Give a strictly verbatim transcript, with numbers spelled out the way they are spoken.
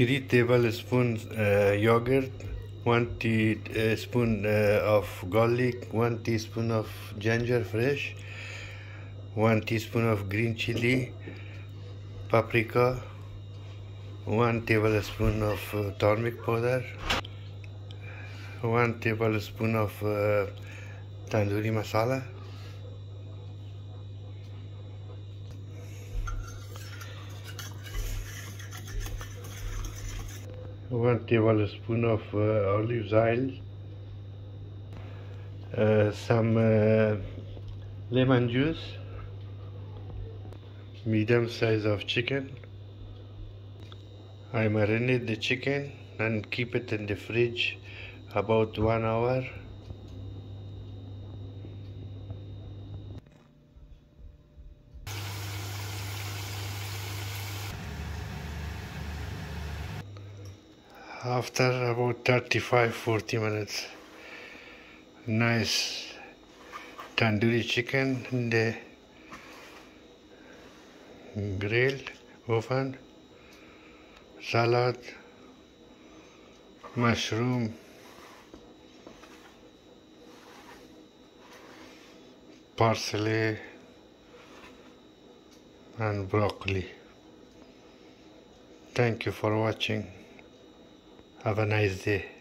three tablespoons uh, yogurt, one teaspoon uh, of garlic, one teaspoon of ginger fresh, one teaspoon of green chili, paprika, one tablespoon of uh, turmeric powder, one tablespoon of uh, tandoori masala, one tablespoon of uh, olive oil, uh, some uh, lemon juice, medium size of chicken. I marinate the chicken and keep it in the fridge about one hour. After about thirty-five to forty minutes, nice tandoori chicken in the grilled oven, salad, mushroom, parsley and broccoli. Thank you for watching. Have a nice day.